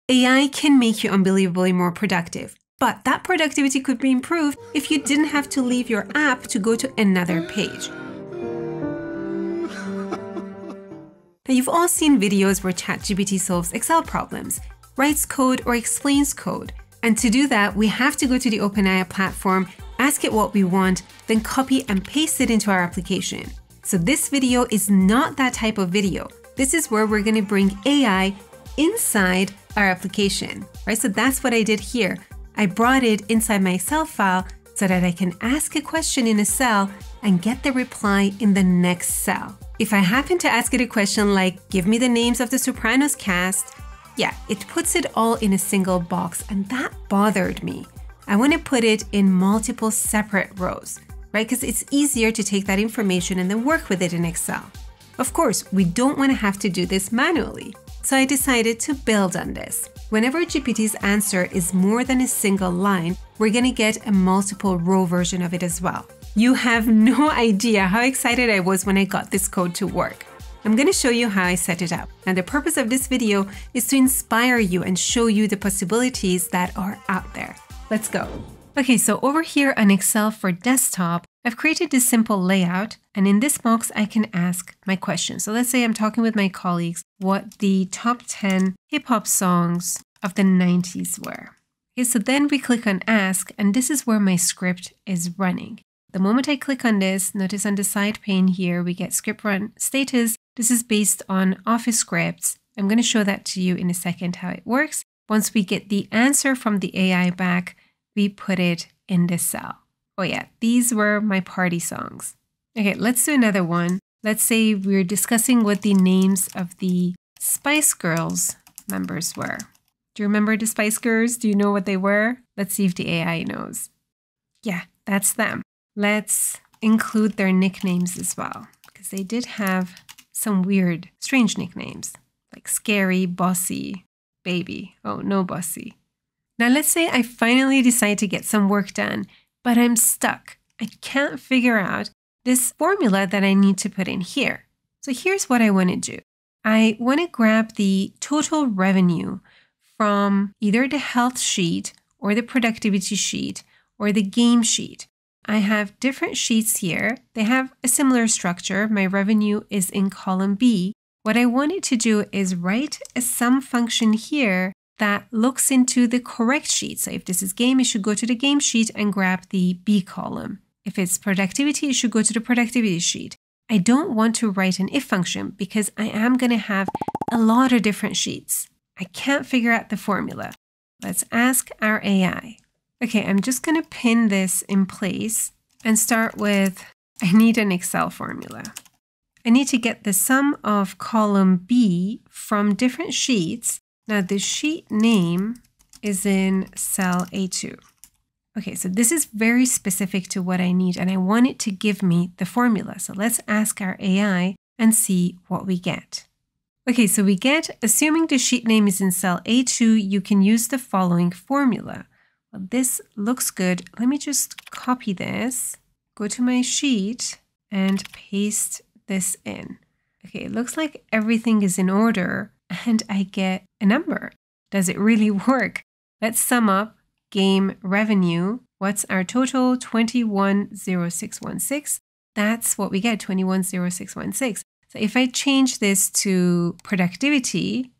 AI can make you unbelievably more productive, but that productivity could be improved if you didn't have to leave your app to go to another page. Now, you've all seen videos where ChatGPT solves Excel problems, writes code or explains code. And to do that, we have to go to the OpenAI platform, ask it what we want, then copy and paste it into our application. So this video is not that type of video. This is where we're going to bring AI inside our application, right? So that's what I did here. I brought it inside my Excel file so that I can ask a question in a cell and get the reply in the next cell. If I happen to ask it a question like, give me the names of the Sopranos cast, yeah, it puts it all in a single box, and that bothered me. I want to put it in multiple separate rows, right? Because it's easier to take that information and then work with it in Excel. Of course, we don't want to have to do this manually. So I decided to build on this. Whenever GPT's answer is more than a single line, we're going to get a multiple row version of it as well. You have no idea how excited I was when I got this code to work. I'm going to show you how I set it up. And the purpose of this video is to inspire you and show you the possibilities that are out there. Let's go. Okay, so over here on Excel for desktop, I've created this simple layout, and in this box, I can ask my question. So let's say I'm talking with my colleagues what the top 10 hip-hop songs of the 90s were. Okay, so then we click on ask, and this is where my script is running. The moment I click on this, notice on the side pane here, we get script run status. This is based on Office scripts. I'm going to show that to you in a second how it works. Once we get the answer from the AI back, we put it in this cell. Oh yeah, these were my party songs. Okay, let's do another one. Let's say we're discussing what the names of the Spice Girls members were. Do you remember the Spice Girls? Do you know what they were? Let's see if the AI knows. Yeah, that's them. Let's include their nicknames as well, because they did have some weird, strange nicknames, like Scary, Bossy, Baby. Oh, no Bossy. Now let's say I finally decide to get some work done, but I'm stuck. I can't figure out this formula that I need to put in here. So here's what I want to do. I want to grab the total revenue from either the health sheet or the productivity sheet or the game sheet. I have different sheets here. They have a similar structure. My revenue is in column B. What I wanted to do is write a sum function here that looks into the correct sheet. So if this is game, it should go to the game sheet and grab the B column. If it's productivity, it should go to the productivity sheet. I don't want to write an if function because I am going to have a lot of different sheets. I can't figure out the formula. Let's ask our AI. Okay, I'm just going to pin this in place and start with, I need an Excel formula. I need to get the sum of column B from different sheets. Now the sheet name is in cell A2. Okay, so this is very specific to what I need, and I want it to give me the formula. So let's ask our AI and see what we get. Okay, so we get, assuming the sheet name is in cell A2, you can use the following formula. Well, this looks good. Let me just copy this, go to my sheet, and paste this in. Okay, it looks like everything is in order, and I get a number. Does it really work? Let's sum up game revenue. What's our total? 210616. That's what we get, 210616. So if I change this to productivity,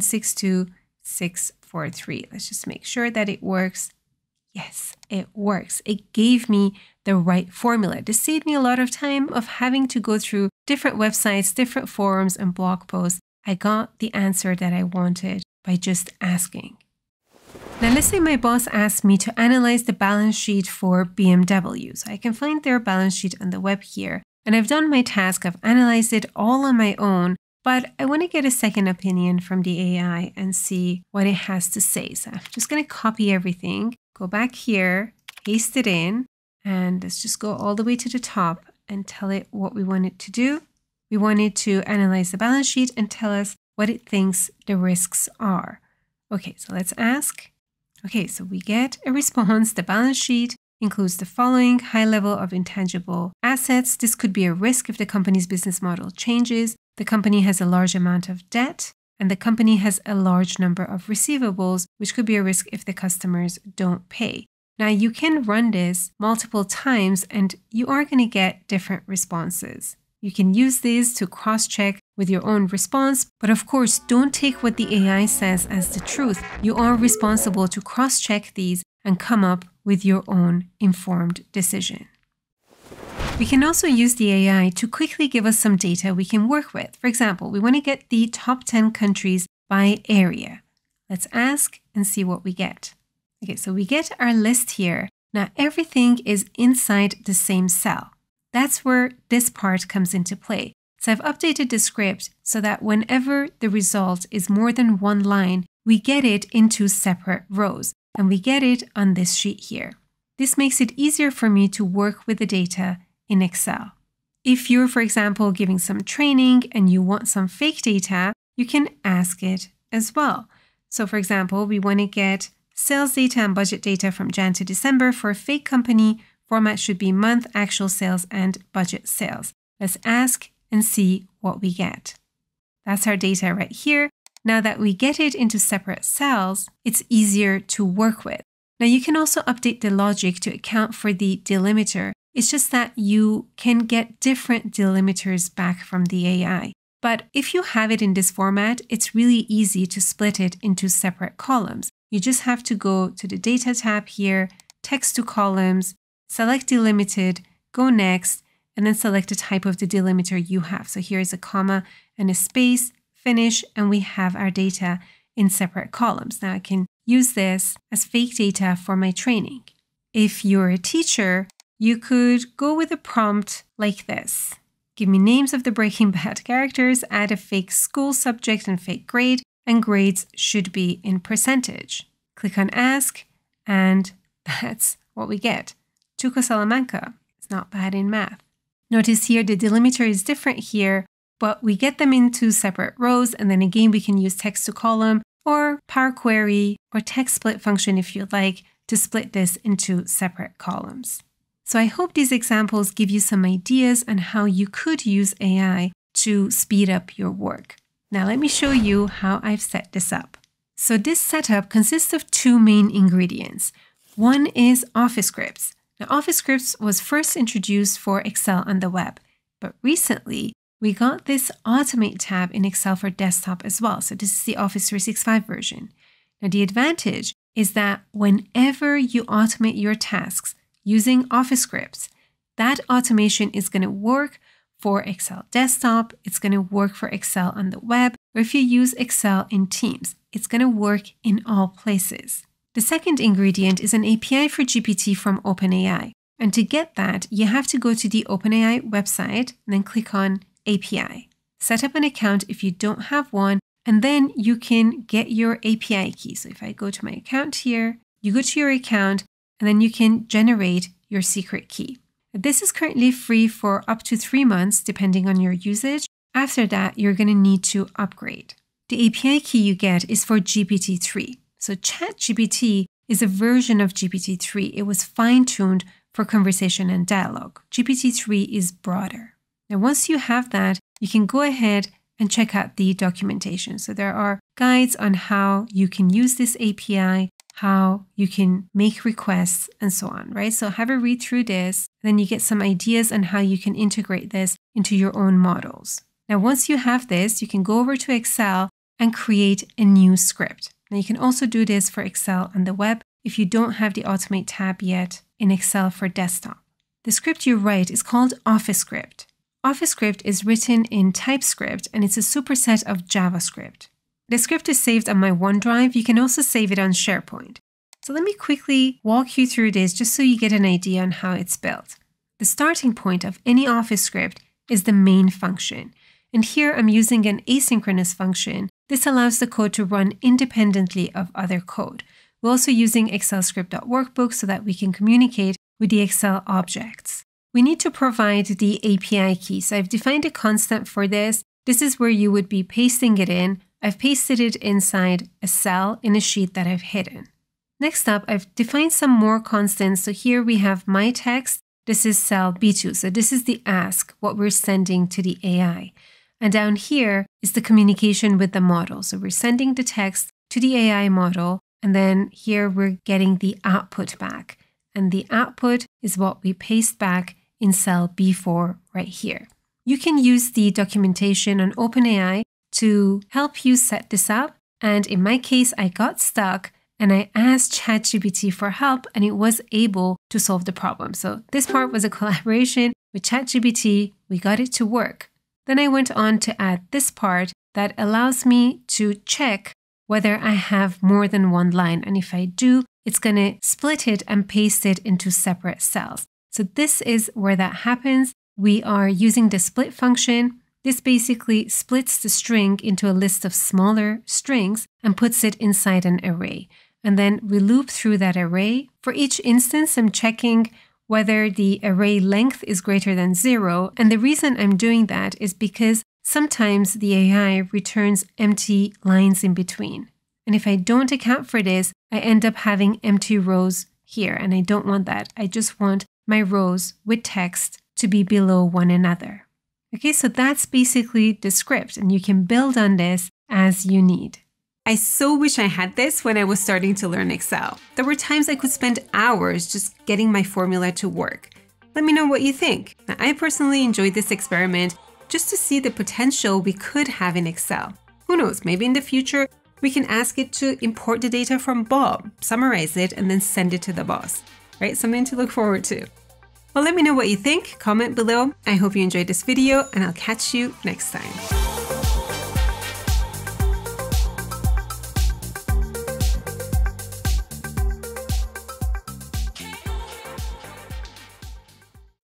162643. Let's just make sure that it works. Yes, it works. It gave me the right formula. This saved me a lot of time of having to go through different websites, different forums, and blog posts. I got the answer that I wanted by just asking. Now, let's say my boss asked me to analyze the balance sheet for BMW. So I can find their balance sheet on the web here. And I've done my task. I've analyzed it all on my own, but I want to get a second opinion from the AI and see what it has to say. So I'm just going to copy everything, go back here, paste it in, and let's just go all the way to the top and tell it what we want it to do. We want it to analyze the balance sheet and tell us what it thinks the risks are. Okay, so let's ask. Okay, so we get a response. The balance sheet includes the following: high level of intangible assets. This could be a risk if the company's business model changes. The company has a large amount of debt. and the company has a large number of receivables, which could be a risk if the customers don't pay. Now, you can run this multiple times and you are going to get different responses. You can use these to cross-check with your own response, but of course, don't take what the AI says as the truth. You are responsible to cross-check these and come up with your own informed decision. We can also use the AI to quickly give us some data we can work with. For example, we want to get the top 10 countries by area. Let's ask and see what we get. Okay, so we get our list here. Now everything is inside the same cell. That's where this part comes into play. So I've updated the script so that whenever the result is more than one line, we get it into separate rows, and we get it on this sheet here. This makes it easier for me to work with the data in Excel. If you're, for example, giving some training and you want some fake data, you can ask it as well. So for example, we want to get sales data and budget data from Jan to December for a fake company. Format should be month, actual sales, and budget sales. Let's ask and see what we get. That's our data right here. Now that we get it into separate cells, it's easier to work with. Now you can also update the logic to account for the delimiter. It's just that you can get different delimiters back from the AI. But if you have it in this format, it's really easy to split it into separate columns. You just have to go to the Data tab here, Text to Columns, select Delimited, go Next, and then select the type of the delimiter you have. So here's a comma and a space, finish, and we have our data in separate columns. Now I can use this as fake data for my training. If you're a teacher, you could go with a prompt like this. Give me names of the Breaking Bad characters, add a fake school subject and fake grade, and grades should be in percentage. Click on Ask, and that's what we get. Tuco Salamanca is not bad in math. Notice here the delimiter is different here, but we get them into separate rows, and then again we can use text to column or Power Query or text split function if you'd like to split this into separate columns. So I hope these examples give you some ideas on how you could use AI to speed up your work. Now let me show you how I've set this up. So this setup consists of two main ingredients. One is Office Scripts. Now Office Scripts was first introduced for Excel on the web, but recently we got this Automate tab in Excel for desktop as well. So this is the Office 365 version. Now the advantage is that whenever you automate your tasks using Office Scripts, that automation is going to work for Excel desktop, it's going to work for Excel on the web, or if you use Excel in Teams, it's going to work in all places. The second ingredient is an API for GPT from OpenAI. And to get that, you have to go to the OpenAI website and then click on API. Set up an account if you don't have one, and then you can get your API key. So if I go to my account here, you go to your account, and then you can generate your secret key. This is currently free for up to 3 months, depending on your usage. After that, you're going to need to upgrade. The API key you get is for GPT-3. So ChatGPT is a version of GPT-3. It was fine-tuned for conversation and dialogue. GPT-3 is broader. Now, once you have that, you can go ahead and check out the documentation. So there are guides on how you can use this API, how you can make requests, and so on, right? So have a read through this, then you get some ideas on how you can integrate this into your own models. Now, once you have this, you can go over to Excel and create a new script. Now, you can also do this for Excel on the web if you don't have the Automate tab yet in Excel for desktop. The script you write is called Office Script. Office Script is written in TypeScript, and it's a superset of JavaScript. The script is saved on my OneDrive. You can also save it on SharePoint. So let me quickly walk you through this just so you get an idea on how it's built. The starting point of any Office script is the main function. And here I'm using an asynchronous function. This allows the code to run independently of other code. We're also using Excel script.workbook so that we can communicate with the Excel objects. We need to provide the API key. So I've defined a constant for this. This is where you would be pasting it in. I've pasted it inside a cell in a sheet that I've hidden. Next up, I've defined some more constants. So here we have my text. This is cell B2. So this is the ask, what we're sending to the AI. And down here is the communication with the model. So we're sending the text to the AI model, and then here we're getting the output back. And the output is what we paste back in cell B4 right here. You can use the documentation on OpenAI to help you set this up. And in my case, I got stuck and I asked ChatGPT for help and it was able to solve the problem. So this part was a collaboration with ChatGPT. We got it to work. Then I went on to add this part that allows me to check whether I have more than one line. And if I do, it's going to split it and paste it into separate cells. So this is where that happens. We are using the split function. This basically splits the string into a list of smaller strings and puts it inside an array. And then we loop through that array. For each instance, I'm checking whether the array length is greater than 0. And the reason I'm doing that is because sometimes the AI returns empty lines in between. And if I don't account for this, I end up having empty rows here. And I don't want that. I just want my rows with text to be below one another. Okay, so that's basically the script, and you can build on this as you need. I so wish I had this when I was starting to learn Excel. There were times I could spend hours just getting my formula to work. Let me know what you think. Now, I personally enjoyed this experiment just to see the potential we could have in Excel. Who knows, maybe in the future, we can ask it to import the data from Bob, summarize it, and then send it to the boss, right? Something to look forward to. Well, let me know what you think. Comment below. I hope you enjoyed this video, and I'll catch you next time.